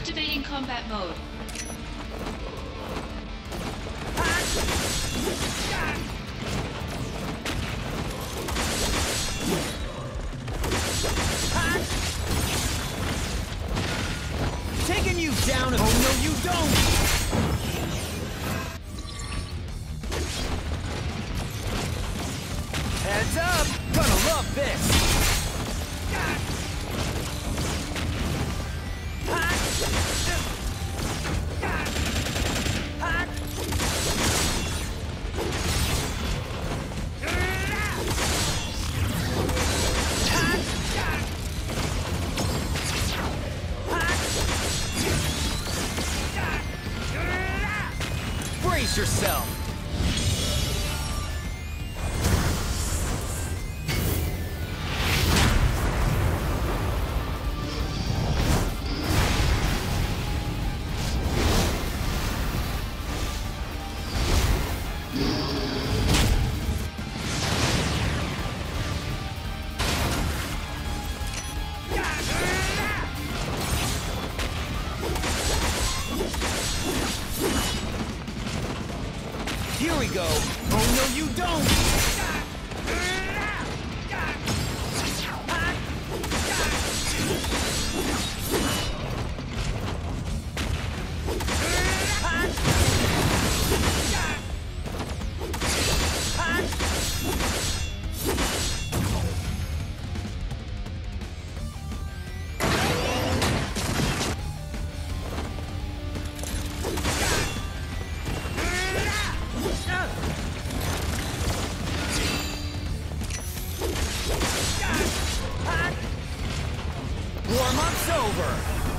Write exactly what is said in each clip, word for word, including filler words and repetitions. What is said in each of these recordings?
Activating combat mode. Taking you down. Oh no, you don't. Heads up. Gonna love this. Brace yourself. Here we go. Oh no, you don't. Warm-up's over.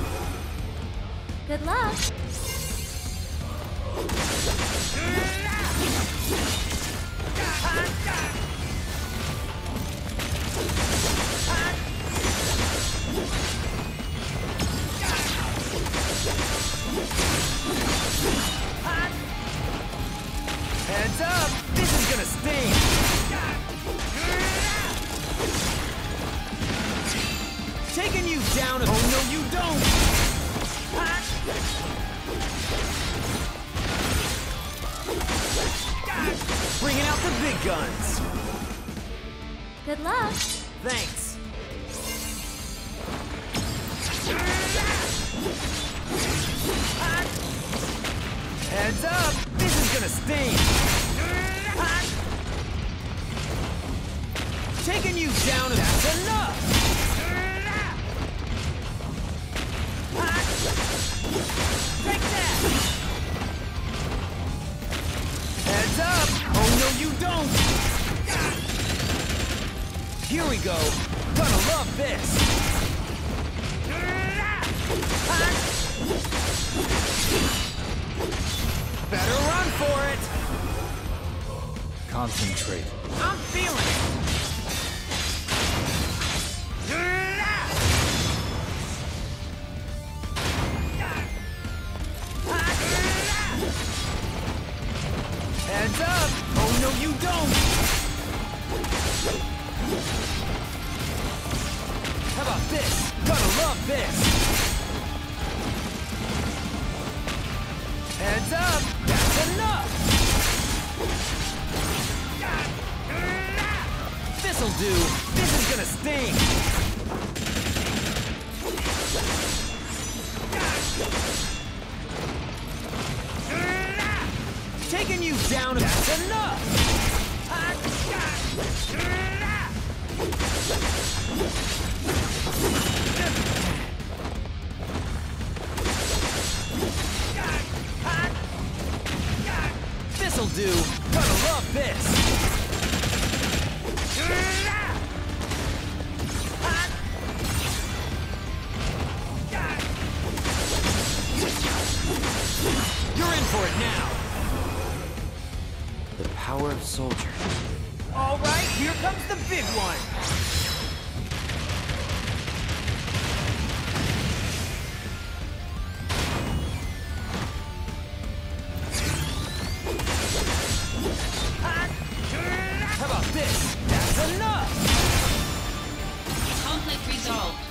Good luck. Heads up. This is gonna sting. Taking you down. Oh no, you don't. Bringing out the big guns. Good luck. Thanks. Heads up. This is gonna sting. Taking you down. That's enough. Take that! Heads up! Oh no, you don't! Here we go! Gonna love this! Better run for it! Concentrate. I'm feeling it! Heads up! Oh no, you don't! How about this? Gonna love this! Heads up! That's enough! This'll do! This is gonna sting! Taking you down, that's enough! This'll do! Gonna love this! You're in for it now! The power of soldier. All right, here comes the big one! How about this? That's enough! Conflict resolved.